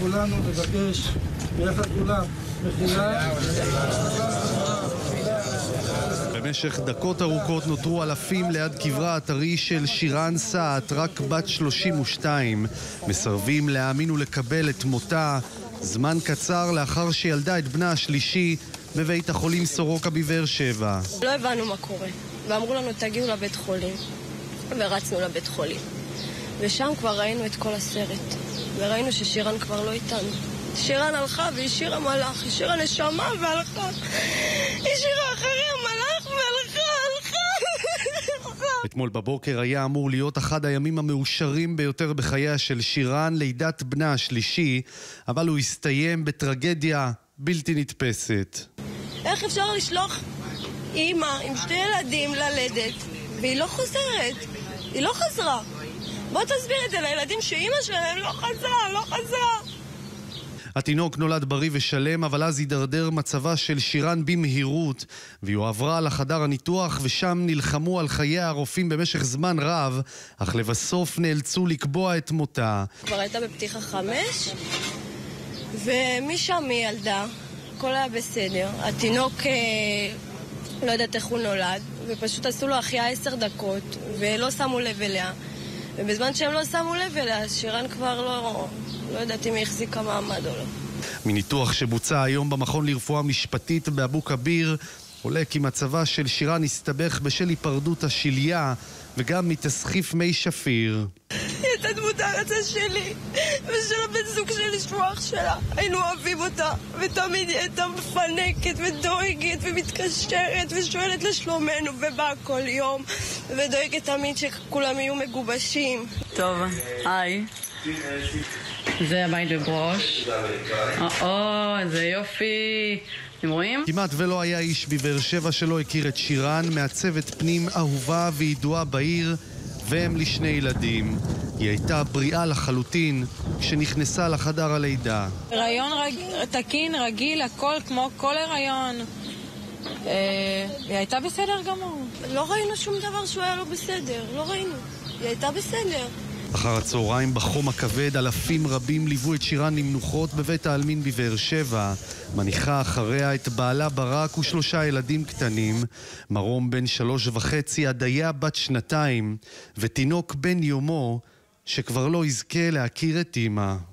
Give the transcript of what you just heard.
כולנו נבקש ביחד כולם מחילה. במשך דקות ארוכות נותרו אלפים ליד קברה הטרי של שירן סעת, רק בת 32, מסרבים להאמין ולקבל את מותה זמן קצר לאחר שילדה את בנה השלישי בבית החולים סורוקה בבאר שבע. לא הבנו מה קורה, ואמרו לנו תגיעו לבית חולים, ורצנו לבית חולים, ושם כבר ראינו את כל הסרט, וראינו ששירן כבר לא איתנו. שירן הלכה והשאירה מלאך, השאירה נשמה והלכה, השאירה אחרי המלאך והלכה. אתמול בבוקר היה אמור להיות אחד הימים המאושרים ביותר בחייה של שירן, לידת בנה השלישי, אבל הוא הסתיים בטרגדיה בלתי נתפסת. איך אפשר לשלוח אימא עם 2 ילדים ללדת והיא לא חוזרת? היא לא חזרה. בוא תסביר את זה לילדים שאימא שלהם לא חזרה. התינוק נולד בריא ושלם, אבל אז הידרדר מצבה של שירן במהירות, והיא עברה לחדר הניתוח, ושם נלחמו על חיי הרופאים במשך זמן רב, אך לבסוף נאלצו לקבוע את מותה. כבר הייתה בפתיחה 5, ומשם היא ילדה, הכל היה בסדר. התינוק, לא יודעת איך הוא נולד, ופשוט עשו לו החייאה 10 דקות, ולא שמו לב אליה. ובזמן שהם לא שמו לב אליה, שירן כבר לא יודעת אם היא החזיקה מעמד או לא. מניתוח שבוצע היום במכון לרפואה משפטית באבו כביר, עולה כי מצבה של שירן הסתבך בשל היפרדות השליה וגם מתסחיף מי שפיר. היא הייתה דמות הארצה שלי ושל הבן זוג שלי שהוא אח שלה. היינו אוהבים אותה, ותמיד היא הייתה מפנקת ודואגת ומתקשרת ושואלת לשלומנו, ובאה כל יום ודואגת תמיד שכולם יהיו מגובשים. טוב, היי. זה הבית בברוש. זה יופי. אתם רואים? כמעט ולא היה איש בבאר שבע שלא הכיר את שירן, מעצבת פנים אהובה וידועה בעיר, והם לשני ילדים. היא הייתה בריאה לחלוטין כשנכנסה לחדר הלידה. הריון תקין, רגיל, הכל כמו כל הריון. היא הייתה בסדר גמור. לא ראינו שום דבר שהוא היה לא בסדר, לא ראינו. היא הייתה בסדר. אחר הצהריים בחום הכבד, אלפים רבים ליוו את שירן למנוחות בבית העלמין בבאר שבע. מניחה אחריה את בעלה ברק ו3 ילדים קטנים, מרום בן 3.5, עדיה בת 2, ותינוק בן יומו שכבר לא יזכה להכיר את אמא.